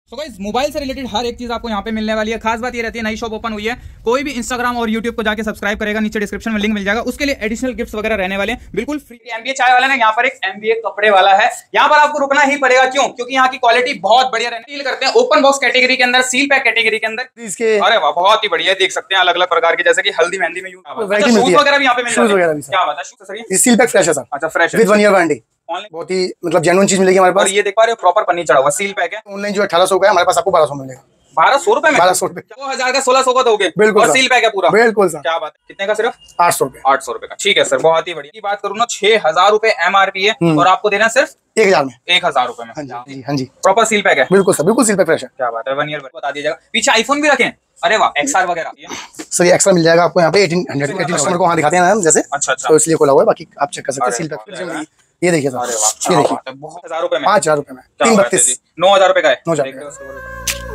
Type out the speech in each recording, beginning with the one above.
तो guys mobile से related हर एक चीज आपको यहाँ पे मिलने वाली है। खास बात ये रहती है नई शॉप ओपन हुई है, कोई भी इंस्टाग्राम और यूट्यूब को जाके सब्सक्राइब करेगा, नीचे डिस्क्रिप्शन में लिंक मिल जाएगा, उसके लिए एडिशनल गिफ्ट्स वगैरह रहने वाले हैं बिल्कुल फ्री। एमबीए चाय वाला ना यहाँ पर एक एमबीए कपड़े वाला है, यहाँ पर आपको रुकना ही पड़ेगा। क्यों? क्योंकि यहाँ की क्वालिटी बहुत बढ़िया डील करते हैं ओपन बॉक्स कैटेगरी के अंदर, सील पैक कैटेगरी के अंदर इसके। अरे वाह बहुत ही बढ़िया, देख सकते हैं अलग अलग प्रकार के, जैसे कि हल्दी मेहंदी में शूज वगैरह भी यहाँ पे मिल जाते हैं। क्या बात है, सील पैक फ्रेश है सर। अच्छा फ्रेश विद 1 ईयर वारंटी, बहुत ही मतलब जेन्युइन चीज मिलेगी हमारे पास। और ये देख पा रहे हो प्रॉपर पन्नी चढ़ा हुआ सील पैक है। ऑनलाइन जो 1800 का है हमारे पास आपको 1200 मिलेगा। 1200 रुपए में 1200 रुपए 2000 का 1600 का दोगे? बिल्कुल और सील पैक है पूरा? बिल्कुल सर। क्या बात है, कितने का? सिर्फ 800 रुपए। 800 रुपए का, ठीक है सर, बहुत ही बढ़िया। की बात करूँ ना 6000 रुपए एमआरपी है और आपको देना सिर्फ 1000 में। 1000 रुपए में। हाँ जी प्रॉपर सील पैक है। बिल्कुल सर, बिल्कुल सील पैक फ्रेश है। क्या बात है, 1 ईयर बता दिया जाएगा। पीछे आईफोन भी रखें? अरे वाह, XR वगैरह सर ये एक्स्ट्रा मिल जाएगा आपको यहाँ पे 1800 कस्टमर को वहाँ दिखाते हैं ना जैसे। अच्छा तो इसलिए खोला हुआ है, बाकी आप चेक कर सकते हैं सील पैक। ये देखिए सर, ये देखिए 1000 रुपए में, 5000 रुपए में 332 9000 रुपए का है। 9000।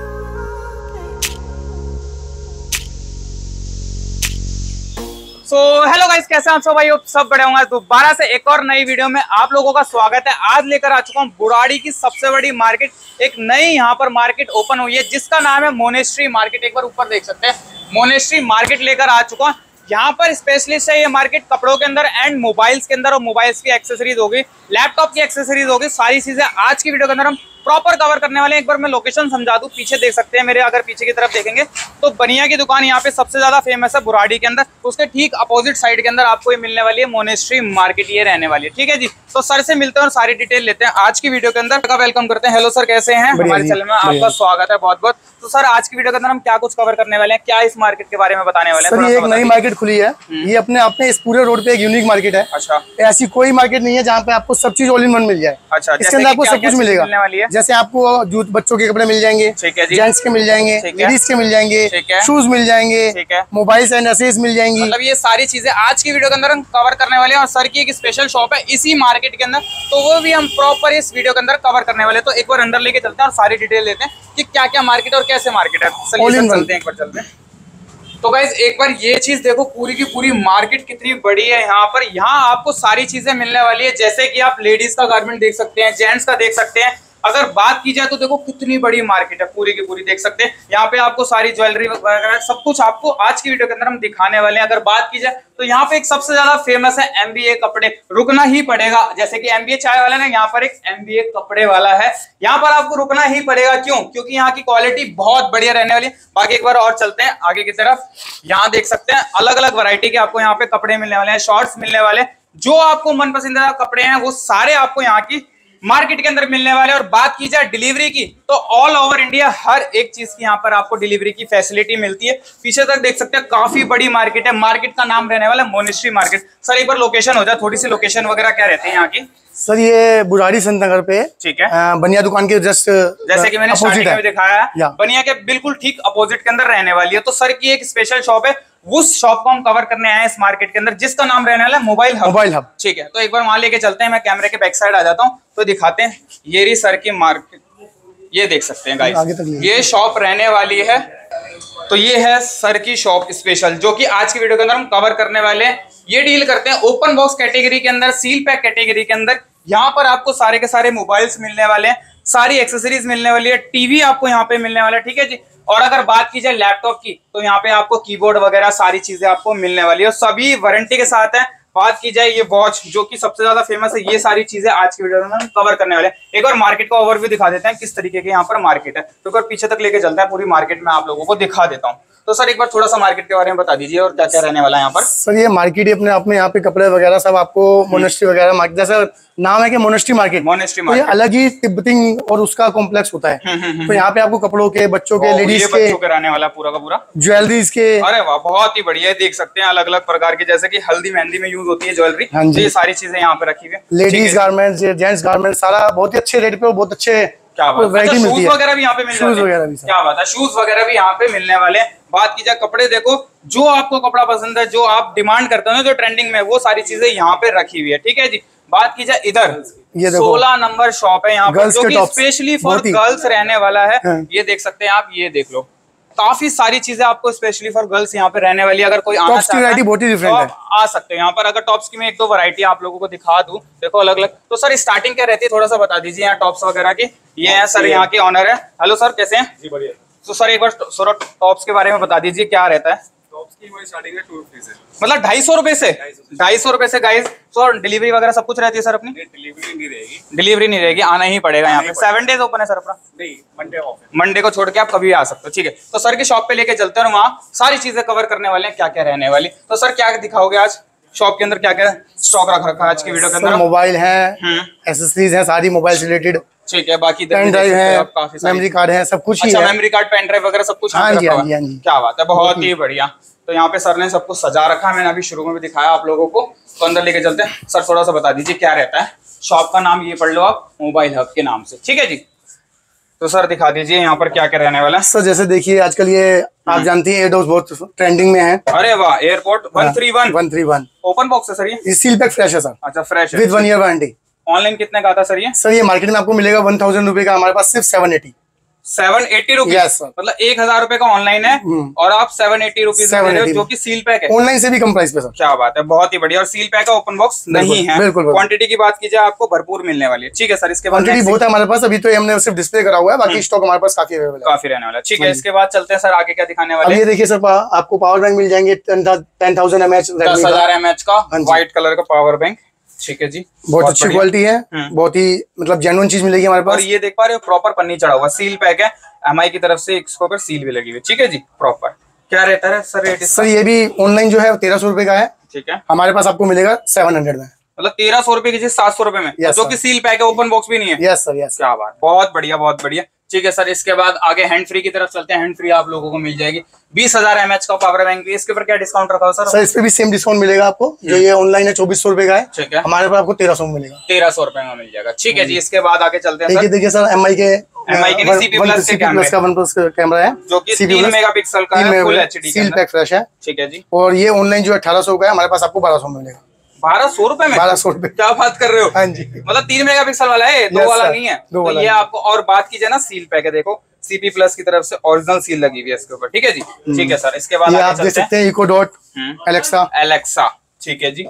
सो हेलो गाइस, कैसे आप सब भाई? सब बड़े होंगे। दोबारा से एक और नई वीडियो में आप लोगों का स्वागत है। आज लेकर आ चुका हूँ बुराड़ी की सबसे बड़ी मार्केट, एक नई यहाँ पर मार्केट ओपन हुई है जिसका नाम है मोनेस्ट्री मार्केट। एक बार ऊपर देख सकते हैं, मोनेस्ट्री मार्केट लेकर आ चुका हूँ। यहाँ पर स्पेशलिस्ट है ये मार्केट कपड़ों के अंदर एंड मोबाइल्स के अंदर, और मोबाइल्स की एक्सेसरीज होगी, लैपटॉप की एक्सेसरीज होगी, सारी चीजें आज की वीडियो के अंदर हम प्रॉपर कवर करने वाले हैं। एक बार मैं लोकेशन समझा दूं, पीछे देख सकते हैं मेरे, अगर पीछे की तरफ देखेंगे तो बनिया की दुकान यहाँ पे सबसे ज्यादा फेमस है बुराड़ी के अंदर। उसके ठीक अपोजिट साइड के अंदर आपको ये मिलने वाली है मोनेस्ट्री मार्केट, ये रहने वाली है। ठीक है जी, तो सर से मिलते हैं और सारी डिटेल लेते हैं आज की वीडियो के अंदर। का वेलकम करते हैं। हेलो सर, कैसे हैं? हमारे चैनल में आपका स्वागत है बहुत बहुत। तो सर आज की वीडियो के अंदर हम क्या कुछ कवर करने वाले हैं, क्या इस मार्केट के बारे में बताने वाले हैं? सर ये एक नई मार्केट खुली है, ये अपने आप में इस पूरे रोड पे एक यूनिक मार्केट है। अच्छा, ऐसी कोई मार्केट नहीं है जहाँ पे आपको सब चीज ऑल इन वन मिल जाए। अच्छा, इसके अंदर आपको सब कुछ मिलेगा। जैसे आपको बच्चों के कपड़े मिल जाएंगे, जेंट्स के मिल जाएंगे, लेडीज के मिल जाएंगे, शूज मिल जाएंगे, मोबाइल एंड एक्सेसरीज मिल जाएंगी। मतलब ये सारी चीजें आज की वीडियो के अंदर हम कवर करने वाले हैं। और सर की एक स्पेशल शॉप है इसी मार्केट के अंदर, तो वो भी हम प्रॉपर इस वीडियो के अंदर कवर करने वाले हैं। तो एक बार अंदर लेके चलते हैं और सारी डिटेल लेते हैं कि क्या क्या मार्केट और कैसे मार्केट है। चलते हैं, एक बार चलते हैं। तो गाइस एक बार ये चीज देखो, पूरी की पूरी मार्केट कितनी बड़ी है। यहाँ पर आपको सारी चीजें मिलने वाली है, जैसे कि आप लेडीज का गारमेंट देख सकते हैं, जेंट्स का देख सकते हैं। अगर बात की जाए तो देखो कितनी बड़ी मार्केट है, पूरी की पूरी देख सकते हैं। यहाँ पे आपको सारी ज्वेलरी वगैरह सब कुछ आपको आज की वीडियो के अंदर हम दिखाने वाले हैं। अगर बात की जाए तो यहाँ पे एक सबसे ज्यादा फेमस है एमबीए कपड़े, रुकना ही पड़ेगा। जैसे कि एमबीए चाय वाला ना, यहाँ पर एक एमबीए कपड़े वाला है, यहाँ पर आपको रुकना ही पड़ेगा। क्यों? क्योंकि यहाँ की क्वालिटी बहुत बढ़िया रहने वाली है। बाकी एक बार और चलते हैं आगे की तरफ। यहाँ देख सकते हैं अलग अलग वैरायटी के आपको यहाँ पे कपड़े मिलने वाले हैं, शॉर्ट्स मिलने वाले, जो आपको मन पसंदीदा कपड़े हैं वो सारे आपको यहाँ की मार्केट के अंदर मिलने वाले। और बात की जाए डिलीवरी की तो ऑल ओवर इंडिया हर एक चीज की यहाँ पर आपको डिलीवरी की फैसिलिटी मिलती है। पीछे तक देख सकते हैं काफी बड़ी मार्केट है, मार्केट का नाम रहने वाला है मोनेस्ट्री मार्केट। सर एक बार लोकेशन हो जाए, थोड़ी सी लोकेशन वगैरह क्या रहते हैं यहाँ की? सर ये बुराड़ी संत नगर पे, ठीक है, बनिया दुकान के जस्ट जैसे कि मैंने स्टार्टिंग में दिखाया, बनिया के बिल्कुल ठीक अपोजिट के अंदर रहने वाली है। तो सर की एक स्पेशल शॉप है, उस शॉप को हम कवर करने आए हैं इस मार्केट के अंदर, जिसका नाम रहने वाला है मोबाइल हब। ठीक है, तो एक बार वहां लेके चलते हैं। मैं कैमरे के बैक साइड आ जाता हूँ तो दिखाते हैं। ये रही सर की मार्केट, ये देख सकते हैं गाइस, ये शॉप रहने वाली है। तो ये है सर की शॉप स्पेशल, जो कि आज की वीडियो के अंदर हम कवर करने वाले हैं। ये डील करते हैं ओपन बॉक्स कैटेगरी के अंदर, सील पैक कैटेगरी के अंदर। यहाँ पर आपको सारे के सारे मोबाइल्स मिलने वाले हैं, सारी एक्सेसरीज मिलने वाली है, टीवी आपको यहाँ पे मिलने वाला है। ठीक है जी। और अगर बात की जाए लैपटॉप की तो यहाँ पे आपको कीबोर्ड वगैरह सारी चीजें आपको मिलने वाली है, सभी वारंटी के साथ है। बात की जाए ये वॉच, जो कि सबसे ज्यादा फेमस है, ये सारी चीजें आज की वीडियो में हम कवर करने वाले हैं। एक बार मार्केट का ओवरव्यू दिखा देते हैं किस तरीके के यहाँ पर मार्केट है। तो एक बार पीछे तक लेके चलता है, पूरी मार्केट में आप लोगों को दिखा देता हूँ। तो सर एक बार थोड़ा सा मार्केट के बारे में बता दीजिए और क्या क्या रहने वाला है यहाँ पर। सर ये मार्केट ही अपने आप में, यहाँ पे कपड़े वगैरह सब आपको मोनेस्ट्री वगैरह मार्केट, जैसा नाम है कि मोनेस्ट्री मार्केट, तो ये अलग ही तिब्बती और उसका कॉम्प्लेक्स होता है। तो यहाँ पे आपको कपड़ों के, बच्चों के, लेडीज के रहने वाला पूरा का पूरा, ज्वेलरीज के। अरे वाह बहुत ही बढ़िया, देख सकते हैं अलग अलग प्रकार की, जैसे कि हल्दी मेहंदी में यूज होती है ज्वेलरी, ये सारी चीजें यहाँ पे रखी हुई है। लेडीज गारमेंट्स, जेंट्स गारमेंट्स, सारा बहुत ही अच्छे रेट पे और बहुत अच्छे शूज वगैरह भी यहाँ पे मिलने वाले। क्या बात है, शूज वगैरह भी यहाँ पे मिलने वाले। बात की जाए कपड़े, देखो जो आपको कपड़ा पसंद है, जो आप डिमांड करते हो जो ट्रेंडिंग में, वो सारी चीजें यहाँ पे रखी हुई है। ठीक है जी। बात की जाए इधर, ये 16 नंबर शॉप है यहाँ पर, जो कि स्पेशली फॉर गर्ल्स रहने वाला है। ये देख सकते हैं आप, ये देख लो, काफी सारी चीजें आपको स्पेशली फॉर गर्ल्स यहाँ पे रहने वाली, अगर कोई आना चाहता है बहुत ही डिफरेंट है, आ सकते हैं यहाँ पर। अगर टॉप्स की मैं 1-2 वैरायटी आप लोगों को दिखा दूं, देखो अलग अलग। तो सर स्टार्टिंग क्या रहती है, थोड़ा सा बता दीजिए यहाँ टॉप्स वगैरह की। ये है सर यहाँ के ऑनर है। हेलो सर, कैसे हैं? जी बढ़िया। तो सर एक बार टॉप्स के बारे में बता दीजिए, क्या रहता है? टॉप्स की वही स्टार्टिंग है 2 रुपए से, मतलब 250 रुपए से 250 रुपए से गाइस। तो डिलीवरी वगैरह सब कुछ रहती है सर अपनी? डिलीवरी नहीं रहेगी, डिलीवरी नहीं रहेगी, आना ही पड़ेगा यहाँ पे। 7 डेज ओपन है सर अपना? नहीं, मंडे ऑफ है। मंडे को छोड़ के आप कभी भी आ सकते हो, ठीक है। तो सर की शॉप पे लेके चलते हैं और वहाँ सारी चीजें कवर करने वाले हैं, क्या क्या रहने वाली। तो सर क्या दिखाओगे आज शॉप के अंदर, क्या क्या स्टॉक रख रखा है आज की वीडियो के अंदर? मोबाइल है, एसेसरीज है, सारी मोबाइल से रिलेटेड, ठीक है। बाकी पेन ड्राइव है, मेमोरी कार्ड है, सब कुछ ही है। मेमोरी कार्ड, पेन ड्राइव वगैरह सब कुछ? हाँ जी, हाँ जी, हाँ जी। क्या बात है, बहुत ही बढ़िया। तो यहाँ पे सर ने सब कुछ सजा रखा है, मैंने अभी शुरू में भी दिखाया आप लोगों को। तो अंदर लेके चलते हैं। सर थोड़ा सा बता दीजिए क्या रहता है शॉप का नाम, ये पढ़ लो आप, मोबाइल हब के नाम से, ठीक है जी। तो सर दिखा दीजिए यहाँ पर क्या क्या रहने वाला है। सर जैसे देखिए आजकल ये आप जानती हैं एयरडॉप्स बहुत ट्रेंडिंग में है। अरे वाह, एयरपोर्ट 131 ओपन बॉक्स है सर ये? सील पैक फ्रेश है सर। अच्छा, फ्रेश है, विद 1 ईयर वारंटी। ऑनलाइन कितने का आता सर ये? सर ये मार्केट में आपको मिलेगा 1000 रुपए का, हमारे पास सिर्फ 780 रुपीज। Yes, sir. मतलब 1000 रुपए का ऑनलाइन है और आप 780 रुपीज में दे रहे हो, जो कि सील पैक है। ऑनलाइन से भी कम प्राइस पे सर। क्या बात है, बहुत ही बढ़िया। और सील पैक है, ओपन बॉक्स नहीं है। बिल्कुल। क्वांटिटी की बात कीजिए आपको भरपूर मिलने वाली है, ठीक है सर। इसके बाद क्वांटिटी बहुत है हमारे पास, अभी तो हमने सिर्फ डिस्प्ले करा हुआ है, बाकी स्टॉक हमारे पास काफी अवेलेबल है, काफी रहने वाला है, ठीक है। इसके बाद चलते हैं सर आगे, क्या दिखाने वाले? ये देखिए सर, आपको पावर बैंक मिल जाएंगे 10,000 mAh, 10,000 mAh का व्हाइट कलर का पावर बैंक, ठीक है जी। बहुत अच्छी क्वालिटी है, बहुत ही मतलब जेन्युइन चीज मिलेगी हमारे पास। और ये देख पा रहे हो प्रॉपर पन्नी चढ़ा हुआ, सील पैक है, एमआई की तरफ से इसके ऊपर सील भी लगी हुई, ठीक है जी, प्रॉपर। क्या रहता है सर रेट? सर ये भी ऑनलाइन जो है 1300 रुपए का है, ठीक है। हमारे पास आपको मिलेगा 700 में, मतलब 1300 रुपए की चीज 700 रुपए में, जो कि सील पैक है, ओपन बॉक्स भी नहीं है। Yes sir, yes. क्या बात, बहुत बढ़िया, बहुत बढ़िया, ठीक है सर। इसके बाद आगे हैंड फ्री की तरफ चलते हैं। हैंड फ्री आप लोगों को मिल जाएगी 20,000 mAh का पावर बैंक भी। इसके ऊपर क्या डिस्काउंट रखा हो सर? सर इस पे भी सेम डिस्काउंट मिलेगा आपको, जो ये ऑनलाइन है 2400 रुपए का है, ठीक है। हमारे पास आपको 1300 में मिलेगा, 1300 रुपए में मिल जाएगा, ठीक है जी। इसके बाद आगे चलते हैं सर। देखिए सर, एमआई के CP प्लस का OnePlus कैमरा है, जो कि 3 मेगापिक्सल का है, full HD seal pack fresh है, ठीक है जी। और ये ऑनलाइन जो 1800 का है, हमारे पास आपको 1200 में मिलेगा। 1200 रुपए में? 1200 रुपए। क्या बात कर रहे हो? हाँ जी। मतलब 3 मेगापिक्सल वाला है, 2 वाला नहीं है। तो ये आपको, और बात कीजिए ना सील पैक है, देखो CP प्लस की तरफ से ओरिजिनल सील लगी हुई है इसके ऊपर, ठीक है जी, ठीक है सर। इसके बाद आप देख सकते हैं इको डॉट एलेक्सा, ठीक है जी,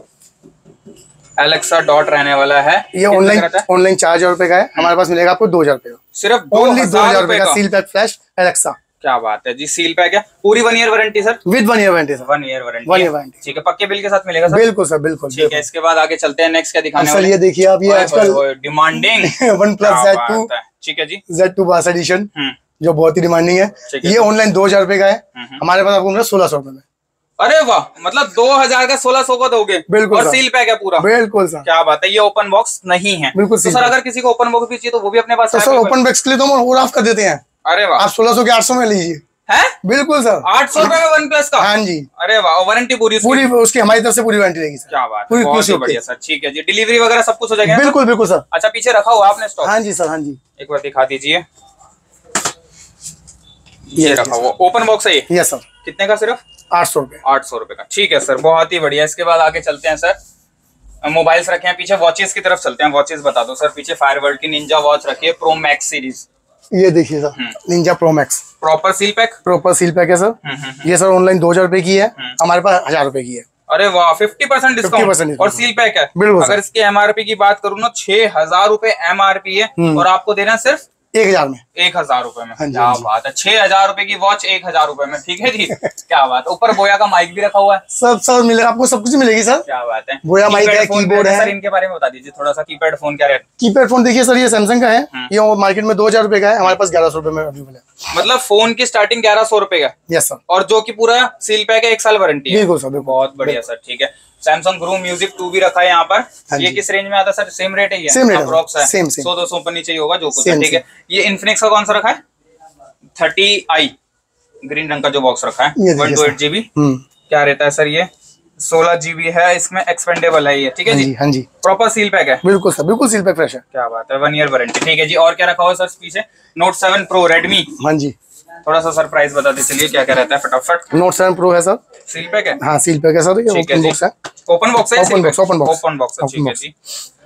एलेक्सा डॉट रहने वाला है। ये ऑनलाइन 4000 रुपए का है, हमारे पास मिलेगा आपको 2000 रुपए का, सिर्फ 2000 रुपए का सील पैक फ्लैश एलेक्सा। क्या बात है जी, सील पैक है, पूरी 1 year warranty sir? With 1 year warranty sir. 1 year warranty, ठीक है। पक्के बिल के साथ मिलेगा सर? बिल्कुल सर, बिल्कुल, ठीक है। इसके बाद आगे चलते हैं, नेक्स्ट क्या दिखाने वाले? ये देखिए आप, ये आजकल डिमांडिंग OnePlus Z2, ठीक है जी, Z2 बास एडिशन, जो बहुत ही डिमांडिंग है। ये ऑनलाइन 2000 रुपए का है, हमारे पास आपको मिलेगा 1600 रुपए में। अरे वाह, मतलब 2000 का 1600 को दोगे? बिल्कुल। और सील पैक है पूरा? बिल्कुल सर। क्या बात है, ये ओपन बॉक्स नहीं है? बिल्कुल। तो सर अगर किसी को ओपन बॉक्स भी चाहिए तो वो भी अपने पास है? सर ओपन बॉक्स के लिए तो हम और ऑफ कर देते हैं। अरे वाह, आप 1600 के 800 में लीजिए। है? बिल्कुल सर, 800 रुपए में OnePlus का? हाँ जी। अरे वाह, वारंटी पूरी उसकी हमारी तरफ से पूरी वारंटी रहेगी सर। क्या बात है, बहुत ही बढ़िया सर, ठीक है जी। डिलीवरी वगैरह सब कुछ हो जाएगा? बिल्कुल बिल्कुल सर। अच्छा, पीछे रखा हुआ आपने स्टॉक? हाँ जी सर, हाँ जी। एक बार दिखा दीजिए, ये रखा हुआ ओपन बॉक्स है ये? Yes sir. कितने का? सिर्फ 800 रुपए। 800 रुपए का, ठीक है सर, बहुत ही बढ़िया। इसके बाद आगे चलते हैं सर, मोबाइल्स रखे हैं पीछे, वॉचेस की तरफ चलते हैं। वॉचेस बता दो सर, पीछे फायरवर्ल्ड की निंजा वॉच रखी है, प्रो मैक्स सीरीज। ये देखिए sir, ninja pro max, proper seal pack? Proper seal pack है सर। ये सर ऑनलाइन 2000 रुपए की है, हमारे पास 1000 रुपए की है। अरे वाह, 50% डिस्काउंट और सील पैक है। अगर इसके MRP की बात करूँ ना, 6000 रुपए MRP है और आपको देना सिर्फ 1000 में, 1000 रुपए में। हाँ जी, क्या बात है, 6000 रुपए की वॉच 1000 रुपए में, ठीक है जी। क्या बात है, ऊपर बोया का माइक भी रखा हुआ है। सब सर मिलेगा आपको, सब कुछ मिलेगी सर। क्या बात है, बोया माइक है, कीबोर्ड है सर। इनके बारे में बता दीजिए थोड़ा सा, कीपैड फोन क्या रेट? कीपैड फोन देखिए सर, ये सैमसंग का है, ये मार्केट में 2000 रुपए का है, हमारे पास 1100 रुपए में अवेलेबल है। मतलब फोन की स्टार्टिंग 1100 रुपए का? Yes sir. और जो कि पूरा सील पैक है, 1 साल वारंटी है? बिल्कुल सर, बहुत बढ़िया सर, ठीक है। सैमसंग ग्रू म्यूजिक 2 भी रखा है यहाँ पर। ये किस रेंज में आता है सर? सेम रेट है ये? सेम रेट, अप्रॉक्स है, 100-200 ऊपर नीचे ही होगा जो कुछ, ठीक है। ये इन्फिनिक्स का कौन सा रखा है? 30i ग्रीन रंग का जो बॉक्स रखा है, 128 GB। क्या रहता है सर ये? 16 GB है, इसमें एक्सपेंडेबल है ये, ठीक है जी। हाँ जी। प्रॉपर सील पैक है? बिल्कुल सर, बिल्कुल सील पैक फ्रेश है। क्या बात है, 1 ईयर वारंटी, ठीक है जी। और क्या रखा हुआ सर पीछे? Note 7 Pro Redmi. हाँ जी। थोड़ा सा सरप्राइज बता दीजिए, चलिए क्या क्या रहता है फटाफट। नोट 7 प्रो है सर, सील पैक है। हाँ सील पैक है सर, ये ओपन बॉक्स है। ओपन बॉक्स है, open box, open box, open box है, ठीक है जी।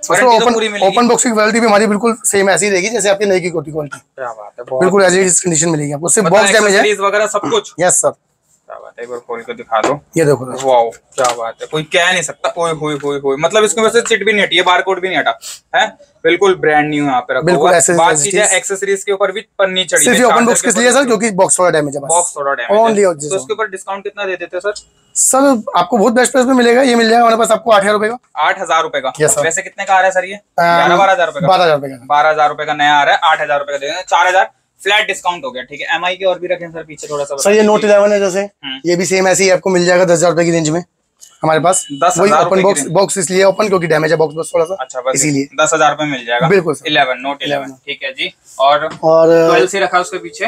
ओपन बॉक्स की क्वालिटी भी हमारी बिल्कुल सेम ऐसी रहेगी जैसे आपकी नई की क्वालिटी। क्या बात है, बिल्कुल एज इट इज कंडीशन मिलेगी आपको, सिर्फ बॉक्स डैमेज है वगैरह सब कुछ। Yes sir. क्या बात है, एक बार खोल के दिखा दो। ये देखो वाओ क्या बात है, कोई कह नहीं सकता। ओए होए होए होए, मतलब इसके वैसे चिट भी नहीं हटी है, बारकोड भी नहीं हटा है, बिल्कुल ब्रांड न्यू यहाँ पे रखा हुआ है। बात कीजिए एक्सेसरीज के ऊपर भी पन्नी चढ़ी है। सिर्फ ओपन बॉक्स किस लिए सर, क्योंकि बॉक्स थोड़ा डैमेज है बस, बॉक्स थोड़ा डैमेज ओनली। तो उसके ऊपर डिस्काउंट कितना दे देते सर? सर आपको बहुत बेस्ट प्राइस में मिलेगा, ये मिल जाएगा हमारे पास आपको 8,000 रुपए का। 8,000 रुपए का। Yes, sir. वैसे कितने का आ रहा है सर ये? 12,000 रुपए का। 12,000 रुपए का। 12,000 रुपए का नया आ रहा है, 8,000 रुपए का दे देंगे, 4,000 फ्लैट डिस्काउंट हो गया। ठीक है, एमआई के और भी रखें सर पीछे थोड़ा सा। सर ये नोट 11 है जैसे, ये भी सेम ऐसे ही आपको मिल जाएगा 10,000 रुपए की रेंज में हमारे पास। 10,000 ओपन बॉक्स इसलिए ओपन क्योंकि डैमेज है बॉक्स बस थोड़ा सा। अच्छा, बस इसीलिए 10,000 रुपए मिल जाएगा। बिल्कुल 11 नोट 11, ठीक है जी। और 12 सी रखा उसके पीछे,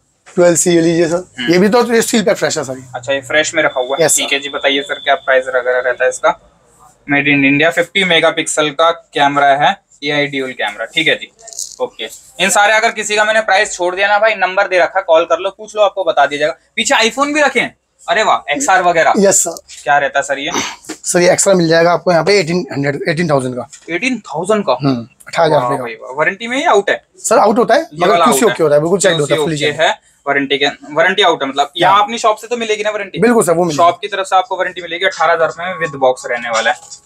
12 सी लीजिए सर, ये भी तो स्टील पैक फ्रेश है सर। अच्छा ये फ्रेश में रखा हुआ है, Yes, ठीक है जी। बताइए सर क्या प्राइस वगैरह रहता है इसका? मेड इन इंडिया, 50 मेगापिक्सल का कैमरा है, ये ड्यूल कैमरा, ठीक है जी। ओके, इन सारे अगर किसी का मैंने प्राइस छोड़ दिया ना भाई, नंबर दे रखा, कॉल कर लो, पूछ लो, आपको बता दिया जाएगा। पीछे आईफोन भी रखे हैं, अरे वाह, XR वगैरह। Yes sir. क्या रहता है सर ये? सर ये एक्स्ट्रा मिल जाएगा आपको यहाँ पे 18,000 का। 18,000 का, 18,000 रुपए का। वारंटी में ही आउट है सर? आउट होता है, मगर QC ओके होता है, बिल्कुल चेक होता है फुली है। वारंटी आउट है, मतलब यहाँ अपनी शॉप से तो मिलेगी ना वारंटी? बिल्कुल सर, वो शॉप की तरफ से आपको वारंटी मिलेगी। 18,000 रुपए में विद बॉक्स रहने वाला है,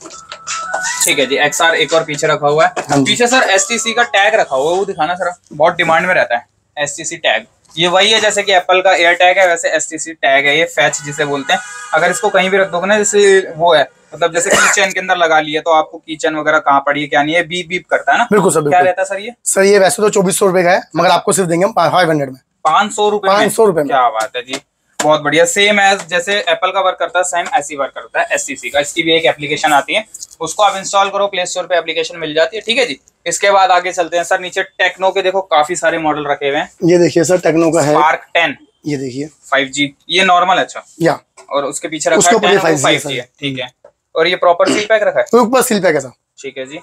ठीक है जी। XR एक और पीछे रखा हुआ है, पीछे सर STC का टैग रखा हुआ है, वो दिखाना सर, बहुत डिमांड में रहता है STC टैग। ये वही है जैसे कि एप्पल का एयर टैग है, वैसे STC टैग है ये, फैच जिसे बोलते हैं। अगर इसको कहीं भी रख दोगे ना, जैसे वो है, मतलब जैसे कीचेन के अंदर लगा लिया तो आपको कीचेन वगैरह कहाँ पड़ी है क्या नहीं है, बीप बीप करता है ना। बिल्कुल सर। क्या रहता है सर ये? सर ये वैसे तो 2400 रुपए का है, मगर आपको सिर्फ देंगे हम 500 में। 500 रुपए? 500 रुपए में। क्या बात है जी, बहुत बढ़िया। सेम एज जैसे एप्पल का वर्क करता है, सेम ऐसी वर्क करता है STC का। इसकी भी एक एप्लीकेशन आती है, उसको आप इंस्टॉल करो, प्ले स्टोर पे एप्लीकेशन मिल जाती है, ठीक है जी। इसके बाद आगे चलते हैं सर, नीचे टेक्नो के देखो काफी सारे मॉडल रखे हुए हैं। ये देखिए सर, टेक्नो का है स्पार्क 10, ये देखिए 5G, ये नॉर्मल है। अच्छा, या और उसके पीछे रखा है 5G है, ठीक है। और ये प्रॉपर सील पैक रखा है, ऊपर सील पैक है सर, ठीक है जी।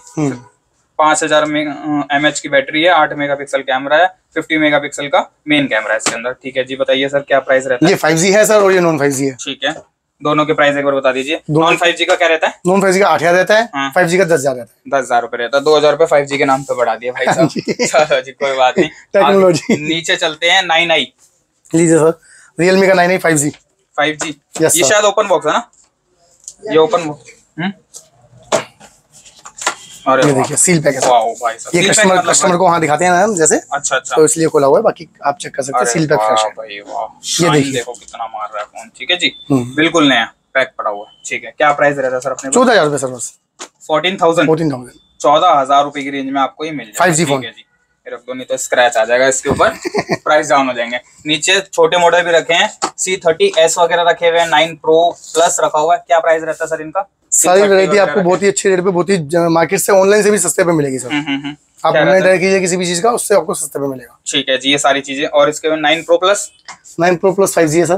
5000 mAh की बैटरी है, 8 मेगापिक्सल कैमरा है, 50 मेगापिक्सल का मेन कैमरा है इसके अंदर, ठीक है जी। बताइए सर क्या प्राइस रहता है? ये 5G है सर और ये नॉन 5G है, ठीक है। दोनों के प्राइस एक बार बता दीजिए। नॉन 5G का क्या रहता है? नॉन 5G का 8,000 रहता है, 5G का 10,000 रहता है। 10,000 रुपए रहता है, 2,000 रुपए 5G के नाम पे बढ़ा दिया भाई साहब। चलो जी, कोई बात नहीं, टेक्नोलॉजी। नीचे चलते हैं, 9i लीजिए सर, रियलमी का 9i 5G। 5G, Yes, ये sir. शायद ओपन बॉक्स है ना? ये ओपन बॉक्स, अरे ये देखिए सील पैक है सर। वाओ भाई साहब, ये सील पैक मतलब कस्टमर को वहाँ दिखाते हैं ना हम जैसे, अच्छा अच्छा, तो इसलिए खोला हुआ है, बाकी आप चेक कर सकते हैं। सील पैक फ्रेश है भाई, वाह, ये ये देखिए। देखो कितना मार रहा है फोन, ठीक है जी, बिल्कुल नया पैक पड़ा हुआ है, ठीक है। क्या प्राइस रहता है सर अपने? 14,000 रुपए सर बस। 14,000 14,000 रुपए की रेंज में आपको ये मिल जाएगा, 5G फोन। ठीक है जी। रख दो, नहीं तो स्क्रैच आ जाएगा इसके ऊपर, प्राइस डाउन हो जाएंगे। नीचे छोटे मॉडल भी रखे हैं, C30s वगैरह रखे हुए हैं, 9 Pro Plus रखा हुआ है। क्या प्राइस रहता है सर इनका? सारी वैरायटी आपको बहुत ही अच्छे रेट पे, बहुत ही मार्केट से ऑनलाइन से भी सस्ते पे मिलेगी सर। आप ऑनलाइन ट्राई कीजिए किसी भी चीज का, उससे आपको सस्ते पे मिलेगा, ठीक है जी। ये सारी चीजें, और इसके बाद 9 Pro Plus 9 Pro Plus 5G है सर,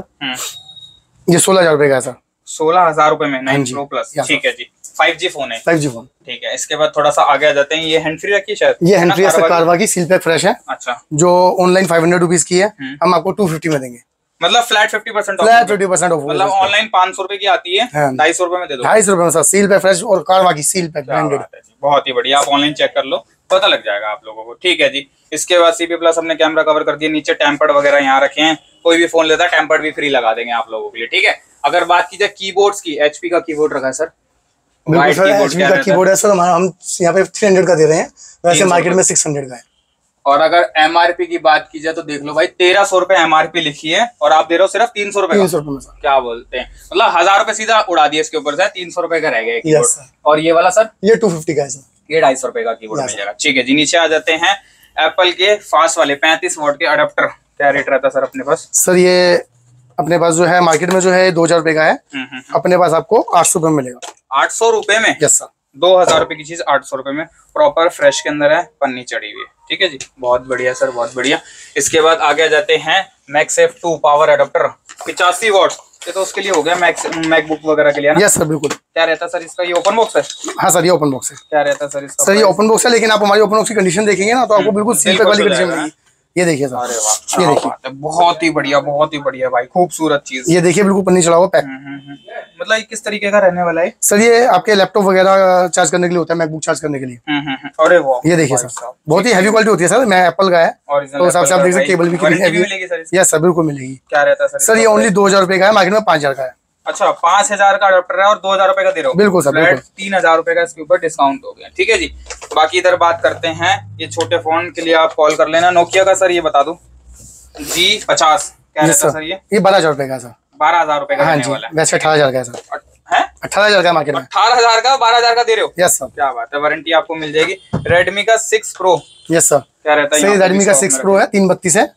ये 16,000 रुपए का है सर। 16,000 रुपए में 9 जी, Pro Plus, या ठीक है जी। 5G फोन है, 5G फोन, ठीक है। इसके बाद थोड़ा सा आगे आ जाते हैं, ये हैंड फ्री रखी है शायद, ये हैंड फ्री है सर, कारवा की सील पैक फ्रेश है। अच्छा, जो ऑनलाइन 500 रुपीज की है, हम आपको 250 में देंगे, मतलब फ्लैट 50% फ्लैट 50% ऑफ। मतलब ऑनलाइन 500 रुपए की आती है, 250 रुपए में दे दो। 250 रुपए में सर, सील पैक फ्रेश और कारवा की सील पैक ब्रांडेड, बहुत ही बढ़िया। आप ऑनलाइन चेक कर लो, पता लग जाएगा आप लोगों को, ठीक है जी। इसके बाद CP+ हमने कैमरा कवर कर दिया, नीचे टेम्पर्ड वगैरह यहाँ रखे हैं, कोई भी फोन लेता है टेम्पर्ड भी फ्री लगा देंगे आप लोगों के लिए, ठीक है। अगर बात की जाए कीबोर्ड्स की, HP का कीबोर्ड रखा है सर, बिल्कुल सर, HP का कीबोर्ड है सर हमारा, हम यहाँ पे 300 का दे रहे हैं, वैसे मार्केट में 600 का है। और अगर MRP की बात की जाए तो देख लो भाई, 1300 रुपए MRP लिखी है और आप दे रहे हो सिर्फ 300 रुपए। 300 रुपए में सर, क्या बोलते हैं, मतलब 1000 रुपए सीधा उड़ा दिए इसके ऊपर से, 300 रुपए का रह गया कीबोर्ड। Yes, sir. और ये वाला सर, ये 250 का है सर, ये 250 रुपए का कीबोर्ड मिल जाएगा, ठीक है जी। नीचे आ जाते हैं, एप्पल के फास्ट वाले 35 वॉट के अडेप्टर, क्या रेट रहता है सर अपने पास? सर ये अपने पास जो है मार्केट में जो है 2,000 रुपए का है, अपने पास आपको 800 रुपए में मिलेगा। 800 रुपए में? यस सर, 2,000 रुपए की चीज 800 रुपए में, प्रॉपर फ्रेश के अंदर है, पन्नी चढ़ी हुई है, ठीक है जी। बहुत बढ़िया सर, बहुत बढ़िया। इसके बाद आगे आ जाते हैं, मैक्सेफ 2 पावर अडेप्टर 85 वॉट, ये तो उसके लिए हो गया, मैकबुक वगैरह के लिए ना? यस सर, बिल्कुल। क्या रहता है सर इसका? ये ओपन बॉक्स है? हाँ सर, ये ओपन बॉक्स है। क्या रहता है सर इसका? सर ये ओपन बॉक्स है, लेकिन आप हमारी ओपन बॉक्स की कंडीशन देखेंगे ना तो आपको बिल्कुल सील पैक वाली कंडीशन मिलेगी, ये देखिए सर, अरे वाह, ये देखिए, बहुत ही बढ़िया भाई, खूबसूरत चीज। ये देखिए बिल्कुल पन्नी चढ़ा हुआ पैक। मतलब ये किस तरीके का रहने वाला है सर? ये आपके लैपटॉप वगैरह चार्ज करने के लिए होता है, मैकबुक चार्ज करने के लिए। अरे वाह, ये देखिए सर, बहुत ही हैवी क्वालिटी होती है सर, मैं एप्पल का है तो हिसाब से आप देख सकते, केबल भी मिलेगी। यस सर, बिल्कुल मिलेगी। क्या रहता है सर? ये ओनली 2000 रुपए का है, मार्केट में 5000 का है। अच्छा, 5000 का अडेप्टर है और 2000 रुपए का दे रहे हो? बिल्कुल सर, बिल्कुल 3000 रुपए का इसके ऊपर डिस्काउंट हो गया। ठीक है जी। बाकी इधर बात करते हैं, ये छोटे फोन के लिए आप कॉल कर लेना। नोकिया का सर ये बता दो, G50 क्या रहता है सर? ये 12000 रुपए का सर। 12000 रुपए का हाँ रहने जी, वाला है। वैसे 18000 का है सर। है 18000 का मार्केट में। 18000 का 12000 का दे रहे हो? Yes sir. क्या बात है, वारंटी आपको मिल जाएगी। रेडमी का 6 प्रो। Yes sir. क्या रहता है? रेडमी का 6 प्रो है, 332 है,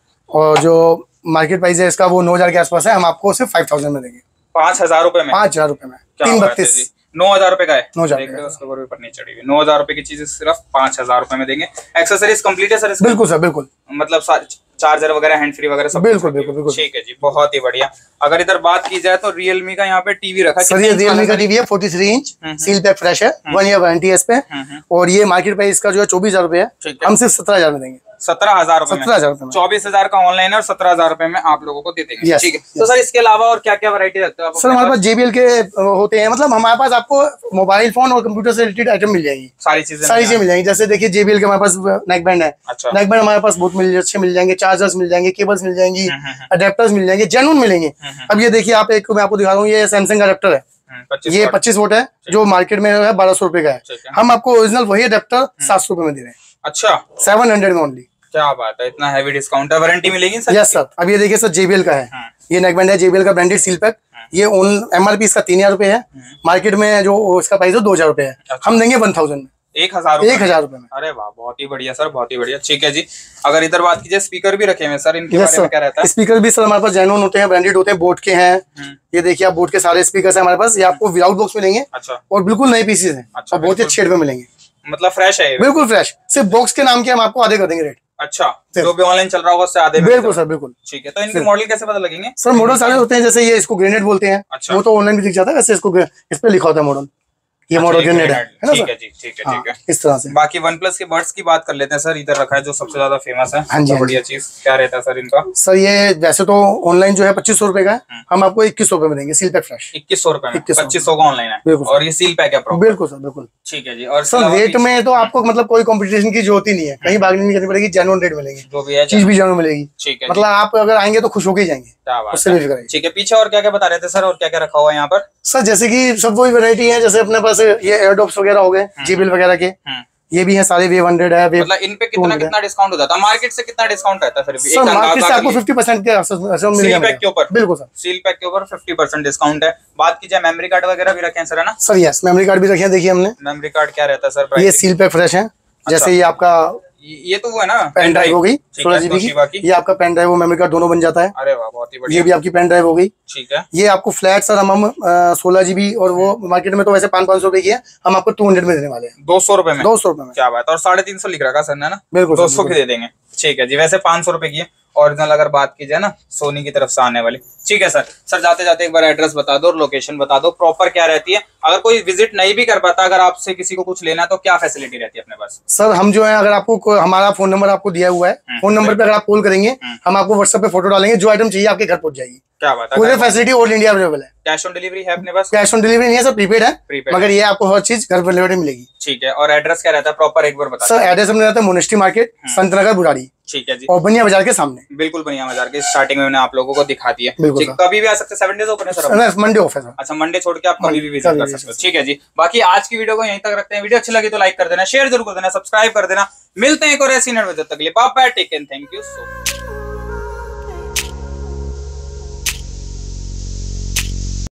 और जो मार्केट प्राइस है इसका वो 9000 के आसपास है, हम आपको सिर्फ 5000 में देंगे। 5000 रुपए में? 5000 रुपए में 332। 9000 रुपए का है। 9000 उसके ऊपर पर नहीं चढ़ी हुई। 9000 रुपए की चीज सिर्फ 5000 रुपए में देंगे। एक्सेसरीज कंप्लीट है सर इसमें? बिल्कुल सर, बिल्कुल। मतलब चार्जर वगैरह, हैंड फ्री वगैरह सब? बिल्कुल बिल्कुल बिल्कुल। ठीक है जी, बहुत ही बढ़िया। अगर इधर बात की जाए तो रियलमी का यहाँ पे टीवी रखा है सर। ये रियलमी का टीवी है, 43 इंच, सील पैक फ्रेश है, 1 ईयर वारंटी है इस पे, और ये मार्केट प्राइस का जो है 24000 रुपए है, हम सिर्फ 17000 में देंगे। 17000 रुपए? 17000 रुपए में। 24000 का ऑनलाइन है और 17000 रुपए में आप लोगों को दे देंगे। ठीक है। तो सर इसके अलावा और क्या क्या वैरायटी रखते हो आप? सर हमारे पास JBL के होते हैं, मतलब हमारे पास आपको मोबाइल फोन और कंप्यूटर से रिलेटेड आइटम मिल जाएंगी, सारी चीजें मिल जाएंगी। जैसे देखिए JBL के हमारे पास नेक बैंड है। अच्छा। नेक बैंड हमारे पास बहुत अच्छे मिल जाएंगे, चार्जर्स मिल जाएंगे, केबल्स मिल जाएंगी, अडेप्टर्स मिल जाएंगे, जेन्युइन मिलेंगे। अब ये देखिए आप, एक मैं आपको दिखा रहा हूँ, ये सैमसंग का अडेप्टर है, ये 25 वोट है, जो मार्केट में है 1200 रुपए का है, हम आपको ओरिजिनल वही अडेप्टर 700 रुपए में दे रहे हैं। अच्छा, 700 में ओनली। क्या बात है, इतना हैवी डिस्काउंट है। वारंटी मिलेगी सर? Yes sir. अब ये देखिए सर, JBL का है, ये नेक बैंड है, JBL का ब्रांडेड सील पैक, ये MRP इसका 3000 रुपए है, मार्केट में जो इसका प्राइस है 2000 रुपए है, हम देंगे 1000 में। 1000 रुपए में। अरे वाह, बहुत ही बढ़िया सर, बहुत ही बढ़िया। ठीक है जी। अगर इधर बात कीजिए, स्पीकर भी रखे हुए सर, इनके बारे में क्या रहता है? स्पीकर भी सर हमारे पास जेन्युइन होते हैं, ब्रांडेड होते हैं, बोट के हैं। ये देखिए आप, बोट के सारे स्पीकर है हमारे पास, ये आपको विदाउट बॉक्स मिलेंगे। अच्छा। और बिल्कुल नए पीसेस हैं। अच्छा। बहुत ही अच्छे रेट में मिलेंगे। मतलब फ्रेश है? बिल्कुल फ्रेश, सिर्फ बॉक्स के नाम के हम आपको आधे कर देंगे रेट। अच्छा, जो भी ऑनलाइन चल रहा होगा उससे आधे? बिल्कुल सर, बिल्कुल। ठीक है। तो इनके मॉडल कैसे पता लगेंगे सर? मॉडल सारे होते हैं, जैसे ये इसको ग्रेनेड बोलते हैं। अच्छा। वो तो ऑनलाइन भी दिख जाता है, वैसे इसको इस पे लिखा होता है मॉडल, ये मॉडल ग्रेनेड है ना सर? ठीक है जी, ठीक है, ठीक है। इस तरह से। बाकी OnePlus के बड्स की बात कर लेते हैं सर, इधर रखा है जो सबसे ज्यादा फेमस है। हाँ जी, बढ़िया चीज। क्या रहता है सर इनका? सर ये वैसे तो ऑनलाइन जो है 2500 रुपए का है, हम आपको 2100 रुपए में देंगे, सील पैक फ्रेश। 2100 रुपए में? 2500 का ऑनलाइन है और ये सील पैक है? बिल्कुल सर, बिल्कुल। ठीक है जी। और सर रेट में तो आपको मतलब कोई कॉम्पिटिशन की जरूरत ही नहीं है, कहीं बार्गेनिंग नहीं करनी पड़ेगी, जेन्युइन रेट मिलेगी, जो भी है चीज भी जेन्युइन मिलेगी। ठीक है। मतलब आप अगर आएंगे तो खुश होके जाएंगे। ठीक है। पीछे और क्या क्या बता रहे थे सर, और क्या क्या रखा हुआ है यहाँ पर? सर जैसे कि सब वही वैरायटी है, जैसे अपने पास ये एयरडॉप्स वगैरह हो गए, JBL वगैरह के, ये भी है सारे। Wave 100 है। मतलब इन पे कितना डिस्काउंट हो जाता है? मार्केट से कितना डिस्काउंट रहता है फिर भी? सर मार्केट से आपको 50% के सील पैक के ऊपर? बिल्कुल सर, सील पैक के ऊपर 50% डिस्काउंट है। बात की जाए मेमोरी कार्ड वगैरह भी रखे हैं सर, है ना सर? यस, मेमोरी कार्ड भी रखे हैं। देखिए हमने मेमोरी कार्ड क्या रहता है सर? ये सील पैक फ्रेश है। जैसे ये आपका, ये तो वो है ना, पेन ड्राइव हो गई 16 GB की, ये आपका पेन ड्राइव वो मेमोरी कार्ड दोनों बन जाता है। अरे वाह, बहुत ही बढ़िया। ये भी आपकी पेन ड्राइव हो गई। ठीक है। ये आपको फ्लैट सर हम 16 GB, और वो मार्केट में तो वैसे 500 रुपए की है, हम आपको 200 में देने वाले हैं। 200 रुपए में? 200 रुपए में। क्या बात है। और 350 लिख रखा सर ने ना? बिल्कुल, 200 की दे देंगे। ठीक है जी। वैसे 500 रुपए की है ओरिजिनल। अगर बात की जाए ना सोनी की तरफ से आने वाली। ठीक है सर। सर जाते जाते एक बार एड्रेस बता दो और लोकेशन बता दो, प्रॉपर क्या रहती है, अगर कोई विजिट नहीं भी कर पाता, अगर आपसे किसी को कुछ लेना है तो क्या फैसिलिटी रहती है अपने पास? सर हम जो है, अगर आपको हमारा फोन नंबर आपको दिया हुआ है, फोन नंबर पे अगर आप कॉल करेंगे, हम आपको व्हाट्सएप पे फोटो डालेंगे, जो आइटम चाहिए आपके घर पहुंच जाएगी। क्या बात है। पूरी फैसिलिटी ऑल इंडिया अवेलेबल है। कैश ऑन डिलीवरी है अपने पास? कैश ऑन डिलीवरी नहीं है सर, प्रीपेड है, मगर ये आपको हर चीज घर पर डिलीवरी मिलेगी। ठीक है। और एड्रेस क्या रहता है प्रॉपर, एक बार बता सर? एड्रेस हमने रहता है मोनेस्ट्री मार्केट, संत नगर, बुराड़ी। ठीक है जी। और बनिया बाजार के सामने। बिल्कुल बनिया बाजार के स्टार्टिंग में मैंने आप लोगों को दिखा दिया। कभी भी आ सकते हैं, 7 डेज ओपन है सर? मंडे ऑफ है सर। अच्छा, मंडे छोड़ के आप कभी भी विजिट कर सकते हो। ठीक है जी। बाकी आज की वीडियो को यहीं तक रखते हैं। वीडियो अच्छी लगी तो लाइक कर देना, शेयर जरूर कर देना, सब्सक्राइब कर देना। मिलते हैं एक और ऐसी नई वीडियो, तक के लिए bye bye, take care, thank you so much.